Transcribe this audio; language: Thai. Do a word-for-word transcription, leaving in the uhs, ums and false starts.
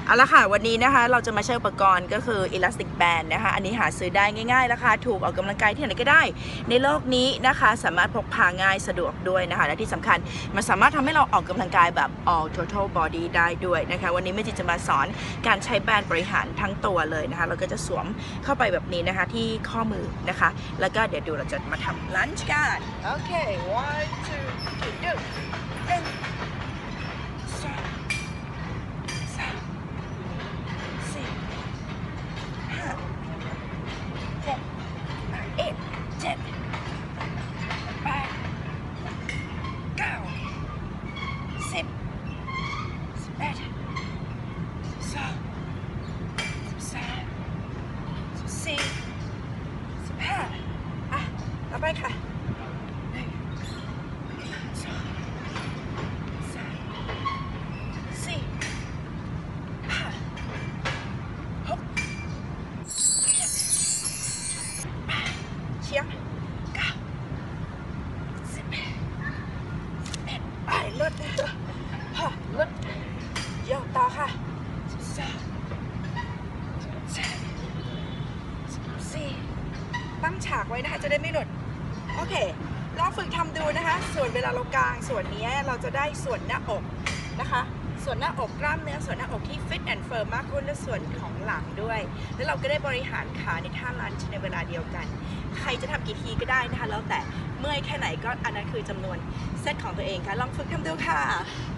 เอาละค่ะวันนี้นะคะเราจะมาใช้อุปกรณ์ก็คือ Elastic Band นะคะอันนี้หาซื้อได้ง่ายๆราคาถูกออกกำลังกายที่ไหนก็ได้ในโลกนี้นะคะสามารถพกพาง่ายสะดวกด้วยนะคะและที่สำคัญมันสามารถทำให้เราออกกำลังกายแบบ all total body ได้ด้วยนะคะวันนี้แม่จิจะมาสอนการใช้แบนด์บริหารทั้งตัวเลยนะคะเราก็จะสวมเข้าไปแบบนี้นะคะที่ข้อมือนะคะแล้วก็เดี๋ยวดูเราจะมาทำลันช์กันโอเค one two three go หนึ่งสองสามสี่ห้าหกเอ็ดเจ็ดแปดเก้าสิบสิบเอ็ดสิบสองสิบสามสิบสี่สิบห้าอ่ะต่อไปค่ะหนึ่งสองสามสี่ห้าหกเจ็ดแปดเชียงเก้าสิบสิบเอ็ดไปลดฮะลดย่อต่อค่ะสิบสองสิบสามสิบสี่ตั้งฉากไว้นะคะจะได้ไม่หลุดโอเคลองฝึกทำดูนะคะส่วนเวลาเรากางส่วนนี้เราจะได้ส่วนหน้าอกนะคะส่วนหน้าอกกล้ามเนื้อส่วนหน้าอกที่ fit and firm มากขึ้นและส่วนของหลังด้วยแล้วเราก็ได้บริหารขาในท่าลันช์ในเวลาเดียวกันใครจะทำกี่ทีก็ได้นะคะแล้วแต่เมื่อยแค่ไหนก็อันนั้นคือจำนวนเซตของตัวเองค่ะลองฝึกทำดูค่ะ